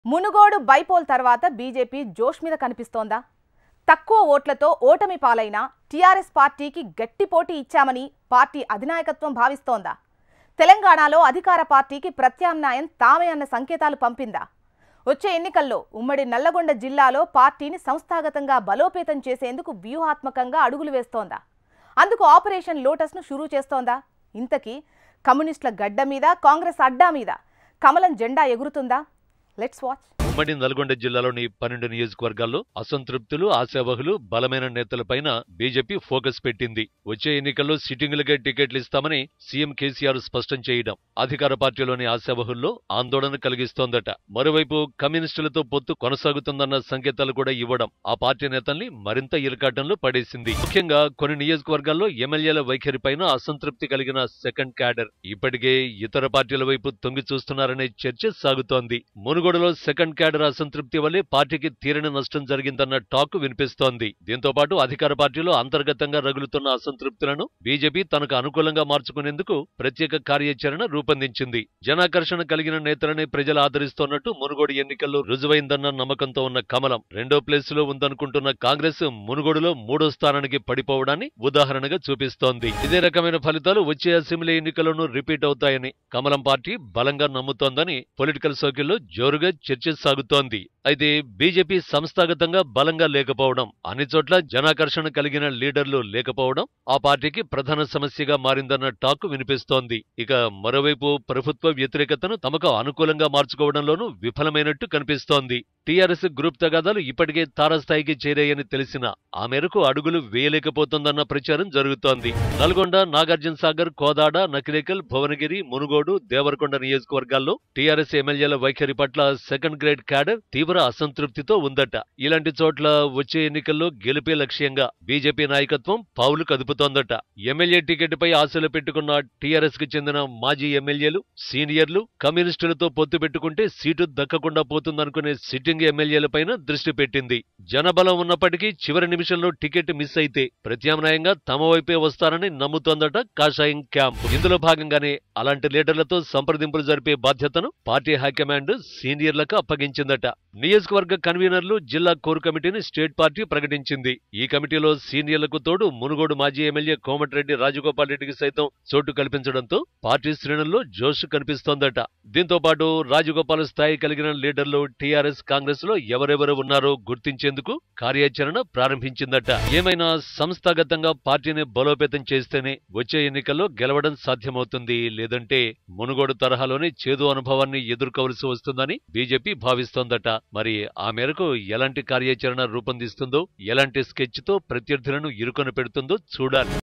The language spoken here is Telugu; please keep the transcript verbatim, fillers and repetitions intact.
మునుగోడు బైపోల్ తర్వాత బీజేపీ జోష్ మీద కనిపిస్తోందా? తక్కువ ఓట్లతో ఓటమి పాలైన టీఆర్ఎస్ పార్టీకి గట్టి పోటీ ఇచ్చామని పార్టీ అధినాయకత్వం భావిస్తోందా? తెలంగాణలో అధికార పార్టీకి ప్రత్యామ్నాయం తామే అన్న సంకేతాలు పంపిందా? వచ్చే ఎన్నికల్లో ఉమ్మడి నల్లగొండ జిల్లాలో పార్టీని సంస్థాగతంగా బలోపేతం చేసేందుకు వ్యూహాత్మకంగా అడుగులు వేస్తోందా? అందుకు ఆపరేషన్ లోటస్ను షురూ చేస్తోందా? ఇంతకీ కమ్యూనిస్టుల గడ్డ మీద, కాంగ్రెస్ అడ్డా మీద కమలం జెండా ఎగురుతుందా? Let's watch. ఉమ్మడి నల్గొండ జిల్లాలోని పన్నెండు నియోజకవర్గాల్లో అసంతృప్తులు, ఆశావహులు, బలమైన నేతలపైన బీజేపీ ఫోకస్ పెట్టింది. వచ్చే ఎన్నికల్లో సిట్టింగులకే టికెట్లు ఇస్తామని సీఎం కేసీఆర్ స్పష్టం చేయడం అధికార పార్టీలోని ఆశావహుల్లో ఆందోళన కలిగిస్తోందట. మరోవైపు కమ్యూనిస్టులతో పొత్తు కొనసాగుతుందన్న సంకేతాలు కూడా ఇవ్వడం ఆ పార్టీ నేతల్ని మరింత ఇరకాటంలో పడేసింది. ముఖ్యంగా కొన్ని నియోజకవర్గాల్లో ఎమ్మెల్యేల వైఖరిపైన అసంతృప్తి కలిగిన సెకండ్ క్యాడర్ ఇప్పటికే ఇతర పార్టీల వైపు తొంగి చూస్తున్నారనే చర్చ సాగుతోంది. మునుగోడులో సెకండ్ క్యాడర్ అసంతృప్తి వల్లే పార్టీకి తీరని నష్టం జరిగిందన్న టాక్ వినిపిస్తోంది. దీంతో పాటు అధికార పార్టీలో అంతర్గతంగా రగులుతున్న అసంతృప్తులను బీజేపీ తనకు అనుకూలంగా మార్చుకునేందుకు ప్రత్యేక కార్యాచరణ రూపొందించింది. జనాకర్షణ కలిగిన నేతలని ప్రజలు ఆదరిస్తోన్నట్టు మునుగోడు ఎన్నికల్లో రుజువైందన్న నమ్మకంతో ఉన్న కమలం రెండో ప్లేస్ లో ఉందనుకుంటున్న కాంగ్రెస్ మునుగోడులో మూడో స్థానానికి పడిపోవడాన్ని ఉదాహరణగా చూపిస్తోంది. ఇదే రకమైన ఫలితాలు వచ్చే అసెంబ్లీ ఎన్నికల్లోనూ రిపీట్ అవుతాయని కమలం పార్టీ బలంగా నమ్ముతోందని పొలిటికల్ సర్కిల్లో జోరుగా చర్చ సాగుతోంది. అయితే బీజేపీ సంస్థాగతంగా బలంగా లేకపోవడం, అన్ని చోట్ల జనాకర్షణ కలిగిన లీడర్లు లేకపోవడం ఆ పార్టీకి ప్రధాన సమస్యగా మారిందన్న టాక్ వినిపిస్తోంది. ఇక మరోవైపు ప్రభుత్వ వ్యతిరేకతను తమకు అనుకూలంగా మార్చుకోవడంలోనూ విఫలమైనట్టు కనిపిస్తోంది. టీఆర్ఎస్ గ్రూప్ తగాదాలు ఇప్పటికే తారస్థాయికి చేరాయని తెలిసినా ఆ మేరకు అడుగులు వేయలేకపోతోందన్న ప్రచారం జరుగుతోంది. నల్గొండ, నాగార్జున సాగర్, కోదాడ, నకిరేకల్, భువనగిరి, మునుగోడు, దేవరకొండ నియోజకవర్గాల్లో టీఆర్ఎస్ ఎమ్మెల్యేల వైఖరి పట్ల సెకండ్ గ్రేడ్ క్యాడర్ తీవ్ర అసంతృప్తితో ఉందట. ఇలాంటి చోట్ల వచ్చే ఎన్నికల్లో గెలిపే లక్ష్యంగా బీజేపీ నాయకత్వం పావులు కదుపుతోందట. ఎమ్మెల్యే టికెట్ పై ఆశలు పెట్టుకున్న టీఆర్ఎస్ కి చెందిన మాజీ ఎమ్మెల్యేలు, సీనియర్లు కమ్యూనిస్టులతో పొత్తు పెట్టుకుంటే సీటు దక్కకుండా పోతుందనుకునే సిట్టింగ్ ఎమ్మెల్యేలపైన దృష్టి పెట్టింది. జనబలం ఉన్నప్పటికీ చివరి నిమిషంలో టికెట్ మిస్ అయితే ప్రత్యామ్నాయంగా తమ వైపే వస్తారని నమ్ముతోందట కాషాయం క్యాంప్. ఇందులో భాగంగానే అలాంటి లీడర్లతో సంప్రదింపులు జరిపే బాధ్యతను పార్టీ హైకమాండ్ సీనియర్లకు అప్పగించిందట. నియోజకవర్గ కన్వీనర్లు, జిల్లా కోర్ కమిటీని స్టేట్ పార్టీ ప్రకటించింది. ఈ కమిటీలో సీనియర్లకు తోడు మునుగోడు మాజీ ఎమ్మెల్యే కోమటిరెడ్డి రాజగోపాల్ రెడ్డికి సైతం చోటు కల్పించడంతో పార్టీ శ్రేణుల్లో జోష్ కనిపిస్తోందట. దీంతో పాటు రాజగోపాల్ స్థాయి కలిగిన లీడర్లు టీఆర్ఎస్, కాంగ్రెస్ లో ఎవరెవరు ఉన్నారో గుర్తించేందుకు కార్యాచరణ ప్రారంభించిందట. ఏమైనా సంస్థాగతంగా పార్టీని బలోపేతం చేస్తేనే వచ్చే ఎన్నికల్లో గెలవడం సాధ్యమవుతుంది. లేదంటే మునుగోడు తరహాలోనే చేదు అనుభవాన్ని ఎదుర్కోవలసి వస్తుందని బీజేపీ భావిస్తోందట. మరి ఆ మేరకు ఎలాంటి కార్యాచరణ రూపొందిస్తుందో, ఎలాంటి స్కెచ్ తో ప్రత్యర్థులను ఇరుకొని పెడుతుందో చూడాలి.